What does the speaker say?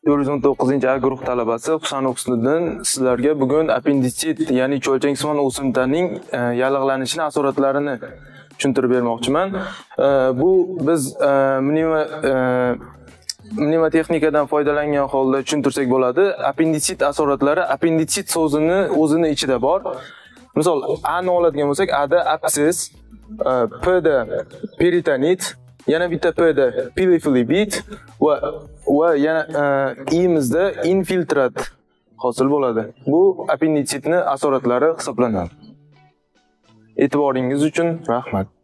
419-A guruh talabasi Husanov Husniddin sizlarga bugun appenditsit, ya'ni cho'lchangsimon o'simtaning yallig'lanishini asoratlarini tushuntirib bermoqchiman. Bu biz mnemotexnikadan foydalangan holda tushuntirsak bo'ladi. Appenditsit asoratlari appenditsit so'zini o'zini ichida bor. Misol A ni oladigan bo'lsak, A da absses, P da peritonit, yana bitta P da pilifilibit va yana I'mizda infiltrat hosil bo'ladi. Bu appenditsitni asoratlari hisoblanadi. E'tiboringiz uchun rahmat.